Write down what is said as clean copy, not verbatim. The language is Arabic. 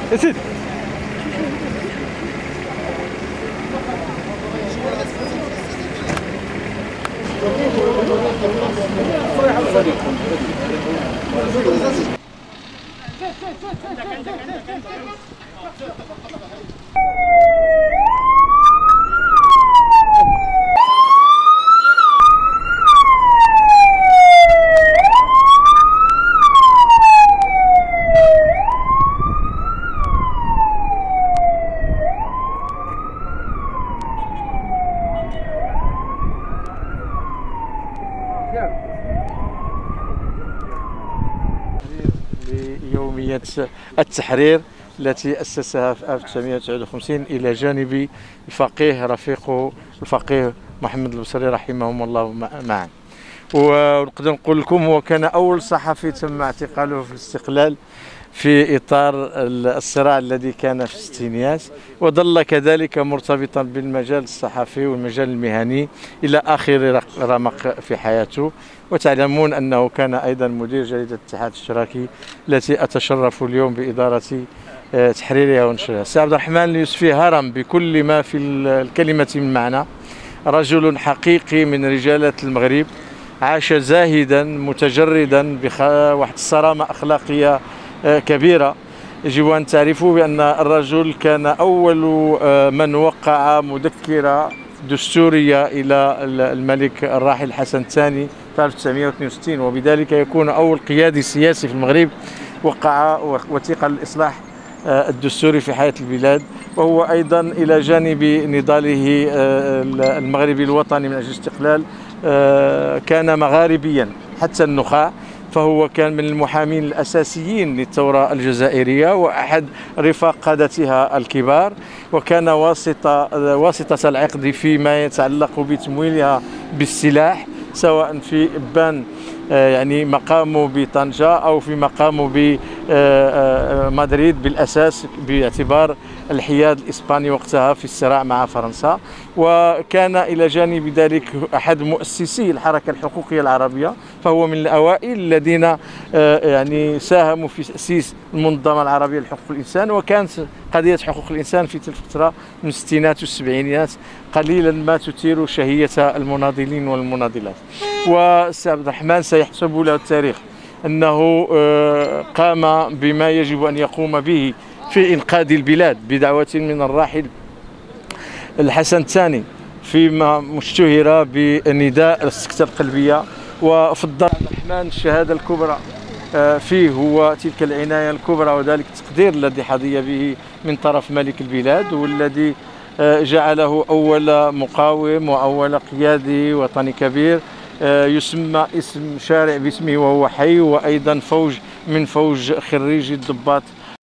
يا سيدي ليومية التحرير التي أسسها في 1959 إلى جانب الفقيه رفيقه الفقيه محمد البصري رحمهم الله معا. ونقدر نقول لكم هو كان أول صحفي تم اعتقاله في الاستقلال في إطار الصراع الذي كان في الستينيات، وظل كذلك مرتبطا بالمجال الصحفي والمجال المهني إلى آخر رمق في حياته. وتعلمون أنه كان أيضا مدير جريدة الاتحاد الاشتراكي التي أتشرف اليوم بإدارة تحريرها ونشرها. السي عبد الرحمن اليوسفي هرم بكل ما في الكلمة من معنى، رجل حقيقي من رجالة المغرب، عاش زاهدا متجردا بواحد الصرامة أخلاقية كبيرة. يجب أن تعرفوا بأن الرجل كان أول من وقع مذكرة دستورية إلى الملك الراحل حسن الثاني في 1962، وبذلك يكون أول قيادي سياسي في المغرب وقع وثيقة للإصلاح الدستوري في حياة البلاد. وهو أيضا إلى جانب نضاله المغربي الوطني من أجل الاستقلال كان مغاربيا حتى النخاع، فهو كان من المحامين الأساسيين للثورة الجزائرية وأحد رفاق قادتها الكبار، وكان واسطة العقد فيما يتعلق بتمويلها بالسلاح، سواء في إبان يعني مقامه بطنجة أو في مقامه بمدريد بالأساس باعتبار الحياد الإسباني وقتها في الصراع مع فرنسا. وكان إلى جانب ذلك أحد مؤسسي الحركة الحقوقية العربية، فهو من الأوائل الذين يعني ساهموا في تأسيس المنظمة العربية لحقوق الإنسان. وكانت قضية حقوق الإنسان في تلك الفترة من الستينات والسبعينات قليلا ما تثير شهية المناضلين والمناضلات. والسي عبد الرحمن سيحسب له التاريخ أنه قام بما يجب أن يقوم به في إنقاذ البلاد بدعوة من الراحل الحسن الثاني، فيما اشتهر بنداء السكتة القلبية. وفضل عبد الرحمن الشهادة الكبرى فيه هو تلك العناية الكبرى وذلك التقدير الذي حظي به من طرف ملك البلاد، والذي جعله أول مقاوم وأول قيادي وطني كبير يسمى اسم شارع باسمه وهو حي، وأيضا فوج من فوج خريجي الضباط